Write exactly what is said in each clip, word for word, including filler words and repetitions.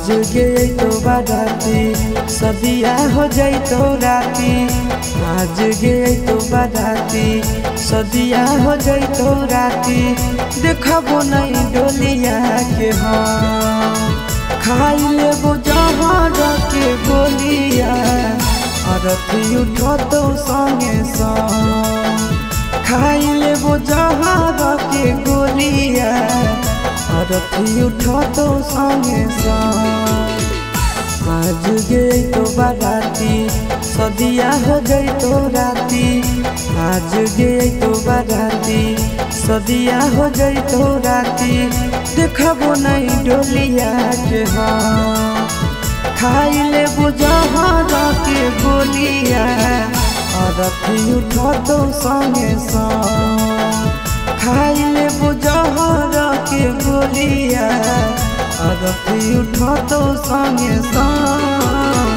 आज गए तो बाराती सदिया हो जाई तो राती। आज गए तो बाराती सदिया हो जाई तो राती। देखबो नहीं डोलिया के हम खाई लेबो जहर के गोलिया। अरथी उठो तो संगे संग खाई लेबो जहर के गोलिया। अरथी उठो तो संगे संग आज गई तो बाराती सदिया हो गई तो राती। आज गई तो बाराती सदिया हो गई तो राती। देखबो नहीं डोलिया के हम खाई लेबो जहर के गोलिया। अरथी उठो तो संगे संग खाई लेबो जहर के गोलिया। अरथी उठो तो संगे संग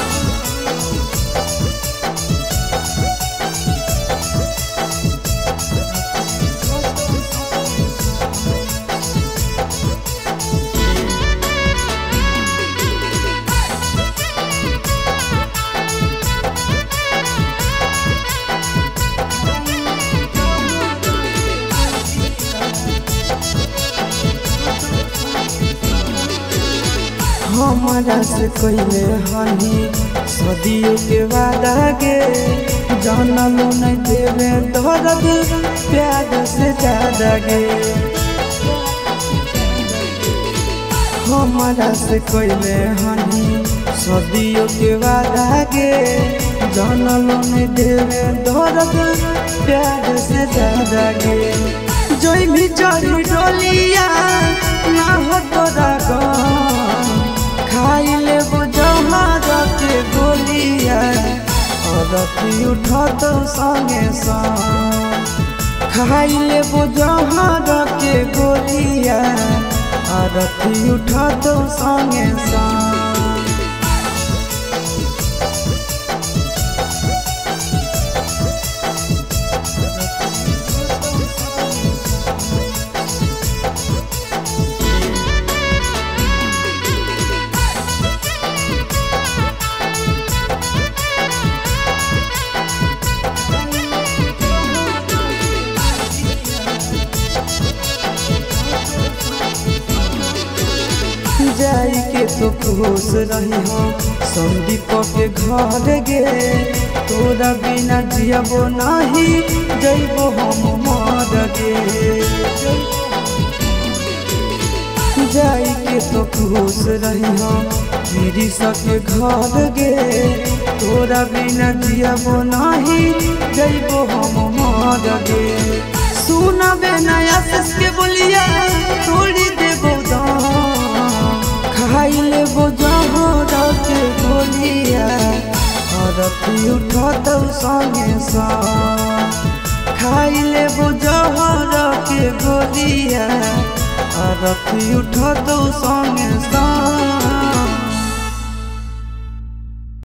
हमारा से कोइले हनी सदियों के वादा गे। जानलो नहीं देवे दर्द प्यार से ज्यादा गे। हमारा से कोइले हनी सदियों के वादा गे। जानलो नहीं देवे दर्द प्यार से ज्यादा गे। जोई भी चढ़ी डोलिया ना हो तोरा गम खाई लेबो जहर के गोलिया। अरथी उठो तो संगे संग खाई लेबो जहर के गोलिया। अरथी उठो तो संगे संग जाई के तो खुश रही हो संदीप के घर गे। तोरा बिना जियबो नहीं जइबो हम मर गे। जाई के तो खुश रही हो गिरी सके घर गे। तोरा बिना जियबो नहीं जइबो हम मर गे। सुनबे नया सस के बोलिया तोड़ी देबो दाम खाई लेबो जहर के गोलिया। अरथी उठो तो संगे संग खाई लेबो जहर के गोलिया। अरथी उठो तो संगे संग।